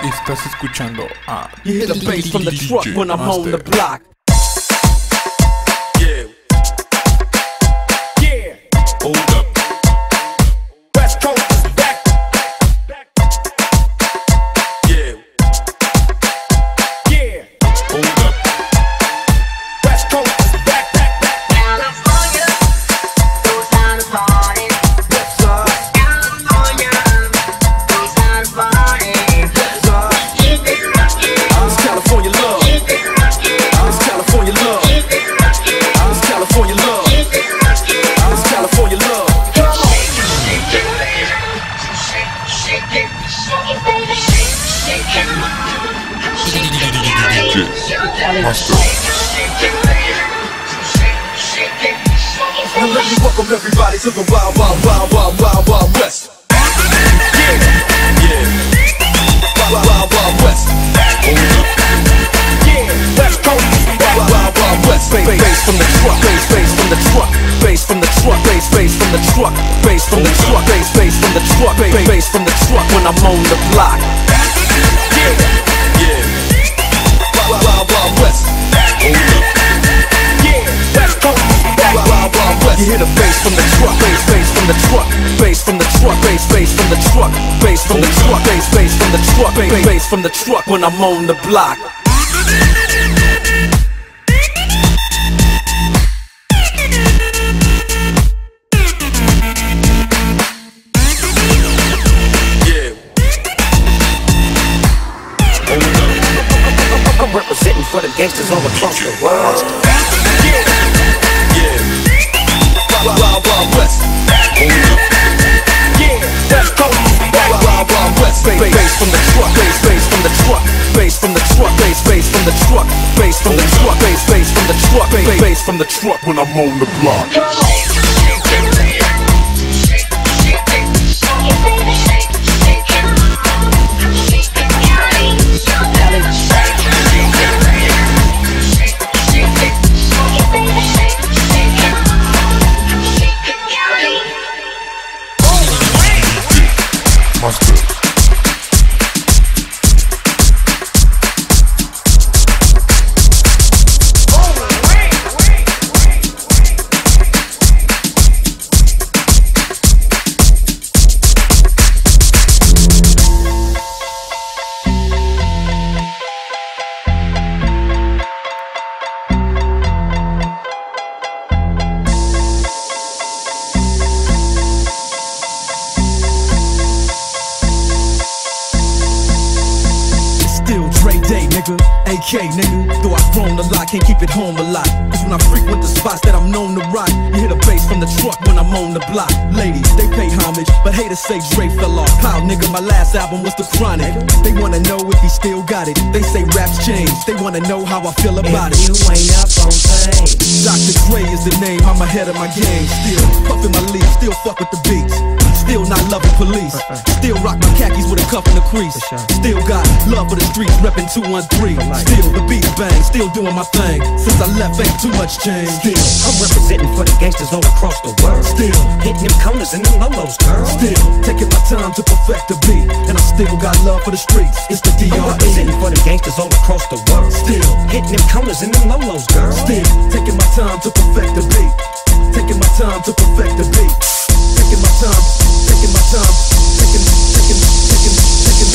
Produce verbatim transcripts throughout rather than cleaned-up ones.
Estás escuchando a You hear the bass from the truck when I'm on the block. Yeah. Yeah. Hold up. West Coast is back. Yeah. Yeah. Hold up. West Coast is back, back, back. California goes down to party. Yes, sir. California goes down to party. Yes, sir. Keep it rockin'. It's California love. Keep it rockin'. It's California love. Keep it rockin'. It's California love. Keep it rockin'. It's California love. Come on. Shake it, baby. Shake, shake it. Shake it, baby. Shake, shake it. Shake it, baby. Master. Shake it, baby. Shake, shake it. Shake it, Now let baby. me welcome everybody to the Wild, Wild, Wild, Wild, Wild, Wild West. Yeah, yeah. Wild, Wild, Wild West. Hold up. Yeah, West Coast. Wild, Wild, Wild West. Bass, bass from the truck, bass, bass from the truck, bass from the truck, bass, bass from the truck, bass from the truck, bass, bass from the truck, bass, bass from the truck when I'm on the block. Yeah, yeah. Wild, Wild, Wild West. Hold up. Yeah, West Coast. Wild, Wild, Wild West. You hear the bass from the truck, bass, bass from the truck, bass from the truck, bass, bass from the truck, bass from the truck, bass, bass from the truck, bass, bass from the truck when I'm on the block. Yeah. Hold up. I'm representing for the gangsters all across the world. Yeah, yeah. Wild, Wild, Wild West. Hold up. Yeah, West Coast. Wild, Wild, Wild West. Bass, bass from the truck, bass, bass from the truck, bass from the truck, bass, bass from the truck, bass from the truck, bass, bass from the truck, bass, bass from the truck when I'm on the block. Come on. Shake it, baby. Shake, shake it. Shake it, baby. Shake, shake it. Shake it, Cali. Cali. Shake, shake it, baby. Shake, shake it. Shake it, baby. Shake, shake it. Shake it, Cali. Master. Still Dre Day, nigga, A K, nigga. Though I've grown a lot, can't keep it home a lot. Cause when I frequent the spots that I'm known to rock, you hear the bass from the truck when I'm on the block. Ladies, they pay homage, but haters say Dre fell off. Pow, nigga, my last album was The Chronic. They wanna know if he still got it. They say raps change, they wanna know how I feel about it. You ain't up on things. Doctor Dre is the name, I'm ahead of my game. Still puffin' my leaf, still fuck with the beats. Still not loving police. Still rock my khakis with a cuff in the crease. Still got love for the streets, reppin' two one three. Still the beats bang, still doing my thing. Since I left, ain't too much change. Still, I'm representing for the gangsters all across the world. still, Hitting them corners and them lolos, girl. still taking my time to perfect the beat. And I still got love for the streets. It's the D I'm R E. representing for the gangsters all across the world. Still, Hitting them corners and them lolos, girl. still taking my time to perfect the beat. Taking my time to perfect the beat. Taking my time, taking my time, taking, taking, taking, taking,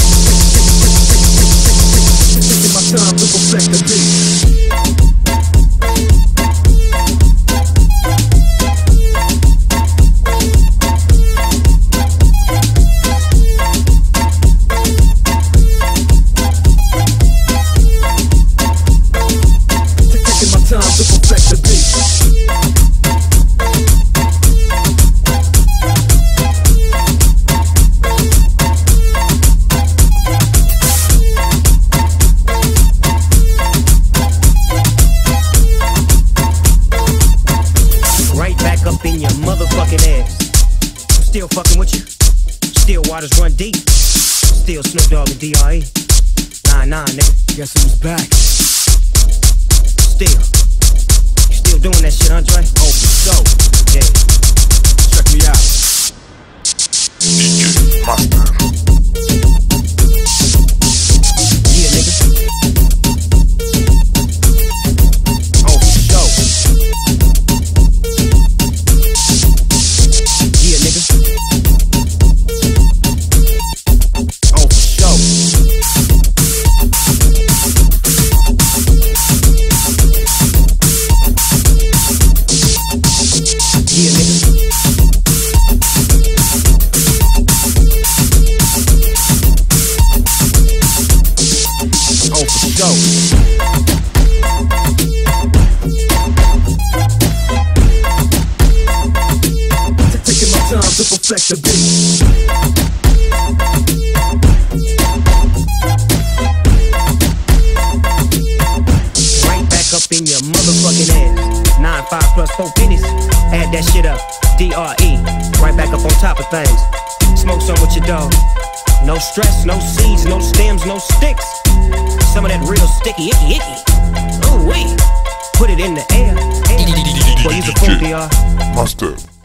taking, taking my time to perfect the beat. Taking my time to perfect the beat. Right back up in your motherfucking ass. I'm still fucking with you. Still waters run deep. Still Snoop Dogg and D R E. Nah, nah, nigga. Guess who's back? Still. You still doing that shit, Andre? Oh, for sure. Yeah. Check me out. D J Master. motherfucking ass. Nine, five plus four pennies. Add that shit up. D R E. Right back up on top of things. Smoke some with your dog. No stress, no seeds, no stems, no sticks. Some of that real sticky, icky, icky. Ooh wee. Put it in the air. air. Boy, you's a fool, D R. Master.